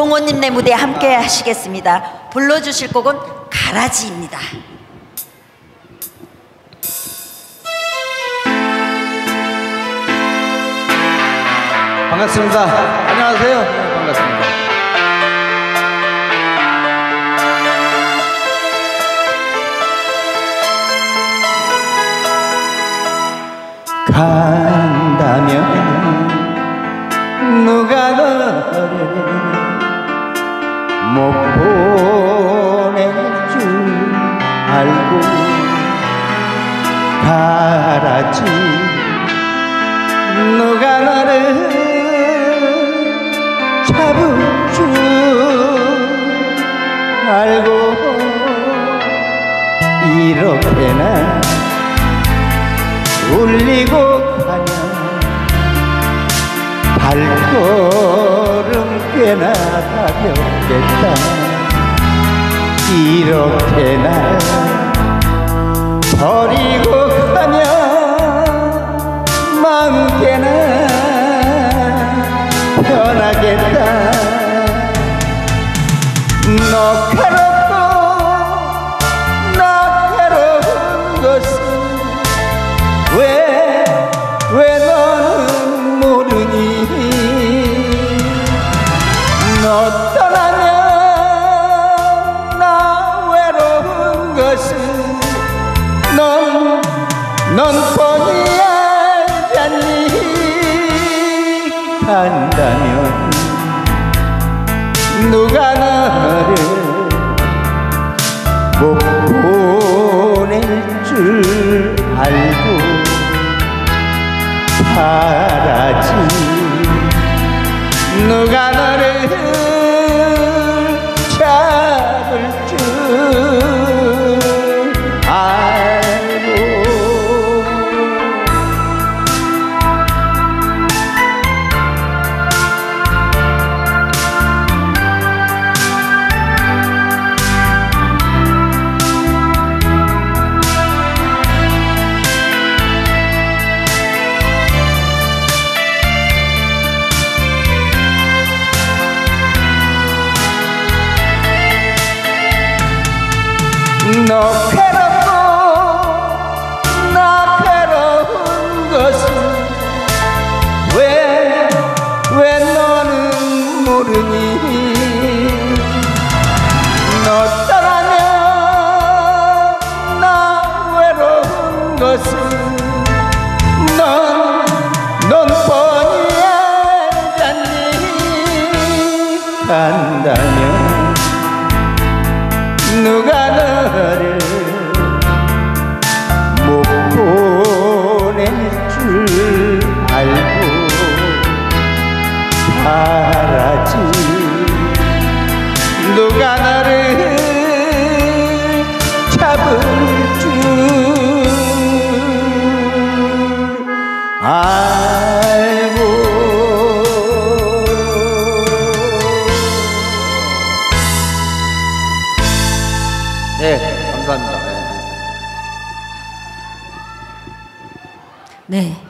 동호님네 무대 함께 하시겠습니다. 불러주실 곡은 가라지입니다. 반갑습니다. 안녕하세요. 네, 반갑습니다. 간다면 누가 너를 못 보낼 줄 알고 가라지 누가 너를 잡을 줄 알고 이렇게나 울리고 가면 발걸음 꽤나 가볍겠다. 이렇게 날 버리고 가면 마음 꽤나 편하겠다. 너 괴롭고 나 괴로운 것은 왜 너는 모르니. 너 떠나면 나 외로운 것은 넌 뻔히 알잖니. 간다면 누가 너를 못 보낼 줄 알고 가라지 누가 너를 잡을 줄 알고. 너 괴롭고 나 괴로운 것은 왜 너는 모르니. 너 떠나면 나 외로운 것은 넌 뻔히 알잖니. 간다면 누가 너를 못 보낼 줄 알고 가라지 누가 너를 잡을 줄 알고. 네, 감사합니다. 네.